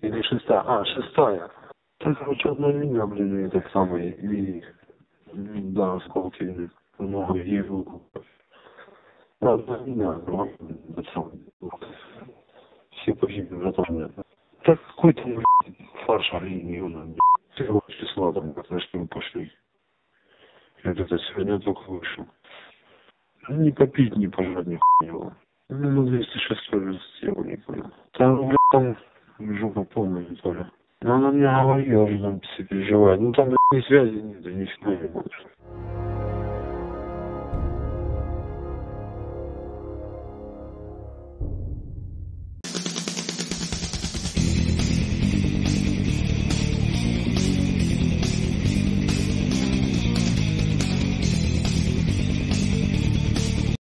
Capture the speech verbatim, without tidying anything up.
Или шестая? А, шестая. Так, короче, одна линия, блин, и так самое, и, да, осколки, много, и в руку. Да, одна линия, ну, это самое, все погибли, братан. Так, какой там, блин, фарш линии, он, первого числа, там, как знаешь, мы пошли. Это сегодня только вышел. Ни попить, ни пожрать, ни хуй не было. Ну, мы двести шесть тоже сделал, не понял. Там, блядь, там жопа полная, то ли. Но она мне говорила, что там все переживает. Ну, там, блядь, ни связи нет, ни фига не будет.